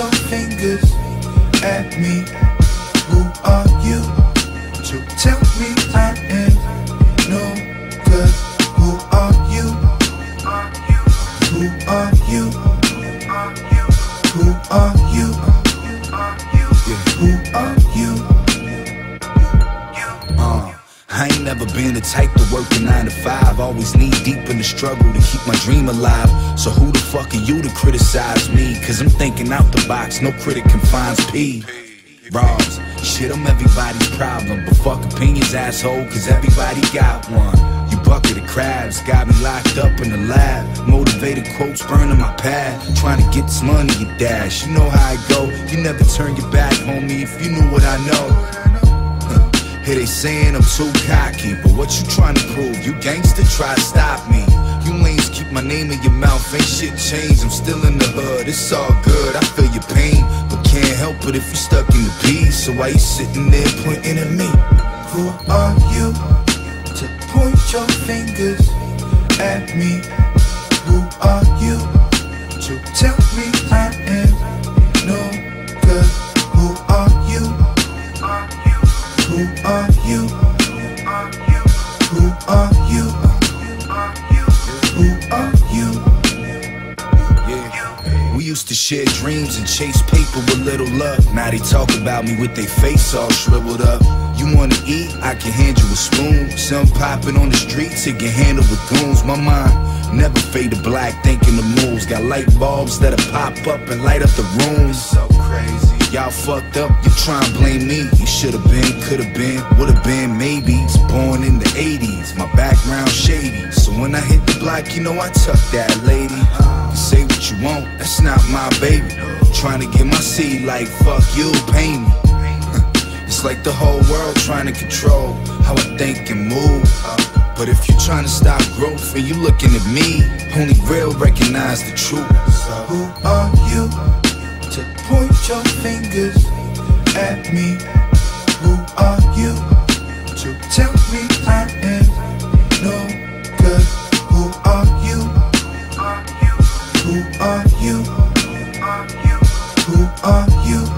your fingers at me. Who are you to tell me I am no good? Who are you? Who are you? Who are you? Who are you? I ain't never been the type to work a 9 to 5. Always knee deep in the struggle to keep my dream alive. So who the fuck are you to criticize me? Cause I'm thinking out the box, no critic confines P. Roz, shit, I'm everybody's problem. But fuck opinions, asshole, cause everybody got one. You bucket of crabs, got me locked up in the lab. Motivated quotes burning my pad. Trying to get this money, you dash. You know how I go. You never turn your back, homie, if you knew what I know. Here they saying I'm too cocky, but what you trying to prove? You gangster, try to stop me. You lanes keep my name in your mouth, ain't shit changed. I'm still in the hood, it's all good, I feel your pain, but can't help it if you stuck in the peace. So why you sitting there pointing at me? Who are you to point your fingers at me? Who are you to tell me I am no good? Who are you? Who are you? Who are you? Who are you? Yeah. We used to share dreams and chase paper with little luck. Now they talk about me with their face all shriveled up. You wanna eat? I can hand you a spoon. Some popping on the streets, it can handle with goons. My mind never fade to black, thinking the moves. Got light bulbs that'll pop up and light up the room. So crazy. Y'all fucked up, you try and blame me. You should've been, could've been, would've been, maybe. Born in the 80s, my background shady. So when I hit the block, you know I tuck that lady. You say what you want, that's not my baby. Trying to get my seed like, fuck you, pay me. It's like the whole world trying to control how I think and move. But if you're trying to stop growth and you looking at me, only real recognize the truth. So who are you to point your fingers at me? Who are you to tell me I am no good? Who are you? Who are you? Who are you?